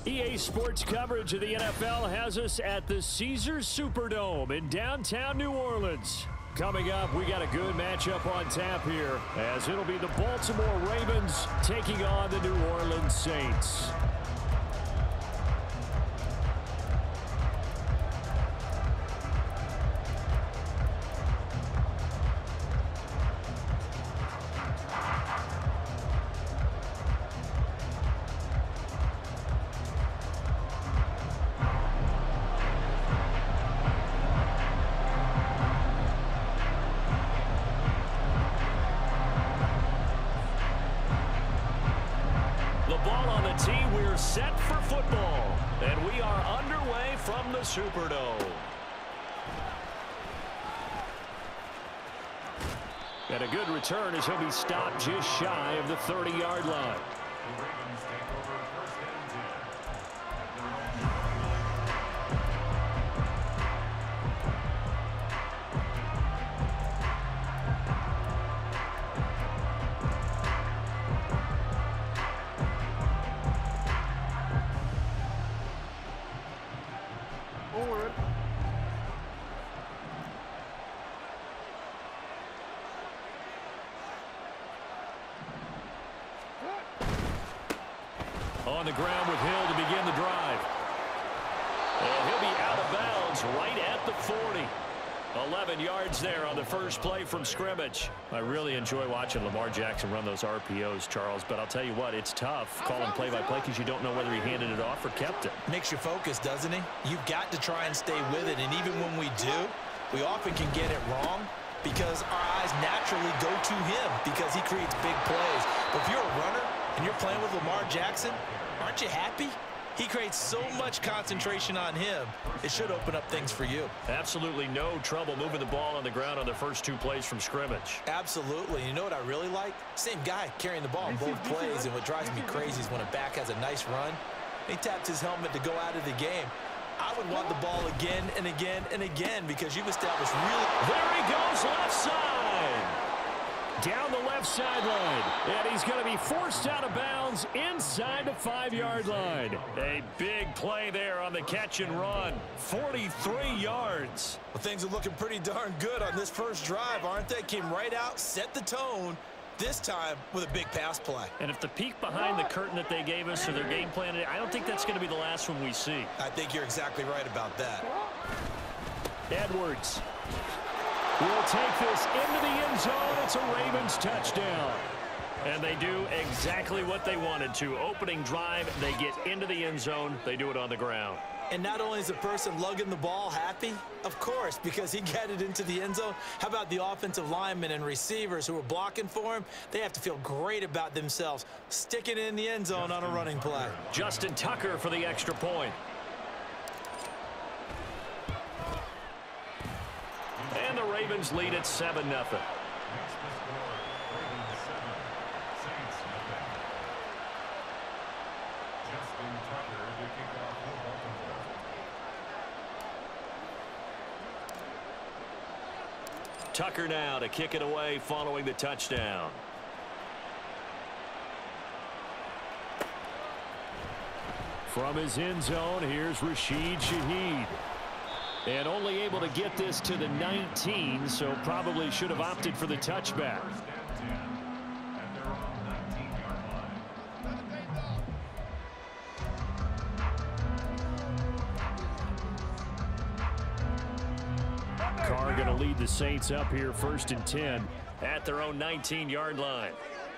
EA Sports coverage of the NFL has us at the Caesars Superdome in downtown New Orleans. Coming up, we got a good matchup on tap here, as it'll be the Baltimore Ravens taking on the New Orleans Saints. Set for football, and we are underway from the Superdome. And a good return as he'll be stopped just shy of the 30-yard line. On the ground with Hill to begin the drive. And he'll be out of bounds right at the 40. 11 yards there on the first play from scrimmage. I really enjoy watching Lamar Jackson run those RPOs, Charles, but I'll tell you what, it's tough calling play-by-play because you don't know whether he handed it off or kept it. Makes you focus, doesn't he? You've got to try and stay with it, and even when we do, we often can get it wrong because our eyes naturally go to him because he creates big plays. But if you're a runner and you're playing with Lamar Jackson, aren't you happy? He creates so much concentration on him. It should open up things for you. Absolutely no trouble moving the ball on the ground on the first two plays from scrimmage. Absolutely. You know what I really like? Same guy carrying the ball in both plays, and what drives me crazy is when a back has a nice run, he taps his helmet to go out of the game. I would want the ball again and again and again because you've established really... There he goes, left side. Down the left sideline, and he's going to be forced out of bounds inside the 5-yard line. A big play there on the catch and run. 43 yards. Well, things are looking pretty darn good on this first drive, aren't they? Came right out, set the tone, this time with a big pass play. And if the peek behind the curtain that they gave us or their game plan, I don't think that's going to be the last one we see. I think you're exactly right about that. Edwards will take this into the end zone. It's a Ravens touchdown. And they do exactly what they wanted to. Opening drive, they get into the end zone. They do it on the ground. And not only is the person lugging the ball happy, of course, because he got it into the end zone. How about the offensive linemen and receivers who are blocking for him? They have to feel great about themselves, sticking it in the end zone on a running play. Justin Tucker for the extra point. And the Ravens lead at 7-0. Tucker now to kick it away following the touchdown. From his end zone, here's Rashid Shaheed. And only able to get this to the 19, so probably should have opted for the touchback. Carr going to lead the Saints up here 1st and 10 at their own 19-yard line.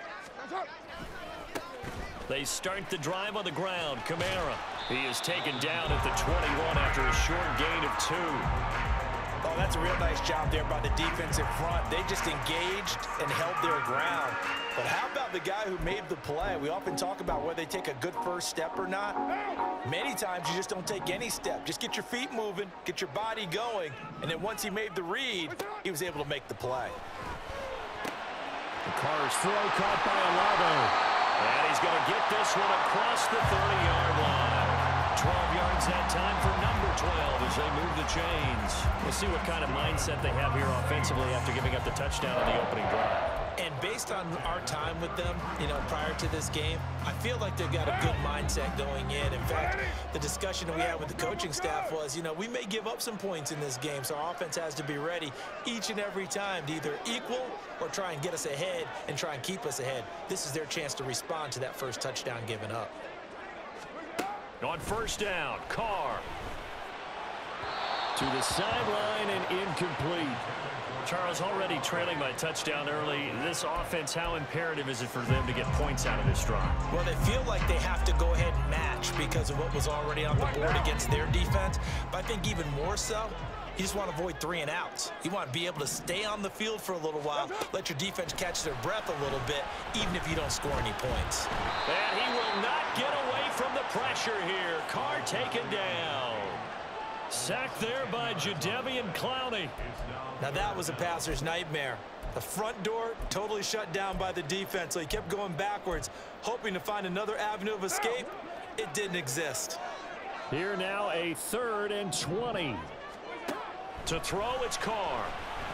They start the drive on the ground. Kamara. He is taken down at the 21 after a short gain of 2. Oh, that's a real nice job there by the defensive front. They just engaged and held their ground. But how about the guy who made the play? We often talk about whether they take a good first step or not. Many times you just don't take any step. Just get your feet moving, get your body going, and then once he made the read, he was able to make the play. The Carr's throw caught by Olave. And he's going to get this one across the 30-yard line. 12 yards that time for number 12 as they move the chains. We'll see what kind of mindset they have here offensively after giving up the touchdown on the opening drive. And based on our time with them, prior to this game, I feel like they've got a good mindset going in. In fact, the discussion that we had with the coaching staff was, we may give up some points in this game, so our offense has to be ready each and every time to either equal or try and get us ahead and try and keep us ahead. This is their chance to respond to that first touchdown given up. On first down, Carr. To the sideline and incomplete. Charles, already trailing by touchdown early. This offense, how imperative is it for them to get points out of this drive? Well, they feel like they have to go ahead and match because of what was already on the board against their defense. But I think even more so, you just want to avoid 3 and outs. You want to be able to stay on the field for a little while, let your defense catch their breath a little bit, even if you don't score any points. And he will not get away from the pressure here. Carr taken down. Sacked there by Jadeveon Clowney. Now that was a passer's nightmare. The front door totally shut down by the defense, so he kept going backwards, hoping to find another avenue of escape. It didn't exist. Here now a 3rd and 20. To throw, it's Carr.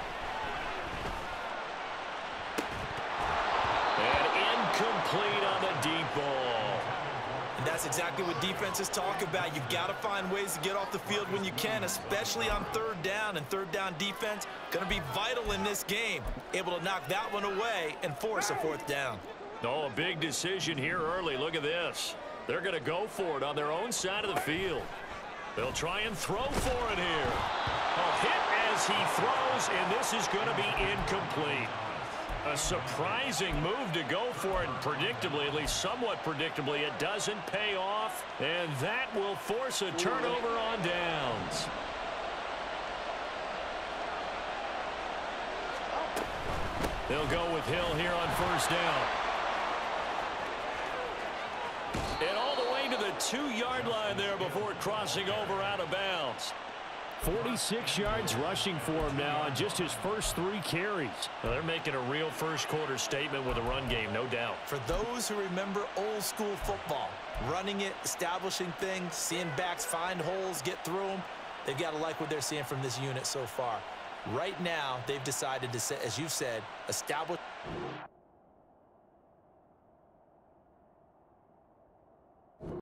And incomplete on the deep ball. And that's exactly what defenses talk about. You've got to find ways to get off the field when you can, especially on 3rd down. And 3rd down defense going to be vital in this game. Able to knock that one away and force a 4th down. Oh, a big decision here early. Look at this. They're going to go for it on their own side of the field. They'll try and throw for it here. A hit as he throws, and this is going to be incomplete. A surprising move to go for it, and predictably, at least somewhat predictably, it doesn't pay off, and that will force a turnover on downs. They'll go with Hill here on first down. And all the way to the 2-yard line there before crossing over out of bounds. 46 yards rushing for him now on just his first 3 carries. Well, they're making a real first-quarter statement with a run game, no doubt. For those who remember old-school football, running it, establishing things, seeing backs find holes, get through them, they've got to like what they're seeing from this unit so far. Right now, they've decided to, as you've said, establish.